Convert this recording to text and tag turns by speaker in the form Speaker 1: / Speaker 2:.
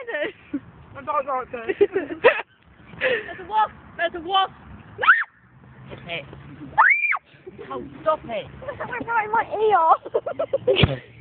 Speaker 1: then.
Speaker 2: I don't like this.
Speaker 1: There's a wasp. There's a wasp. Stop it. Oh, stop it.
Speaker 3: It's right in my ear.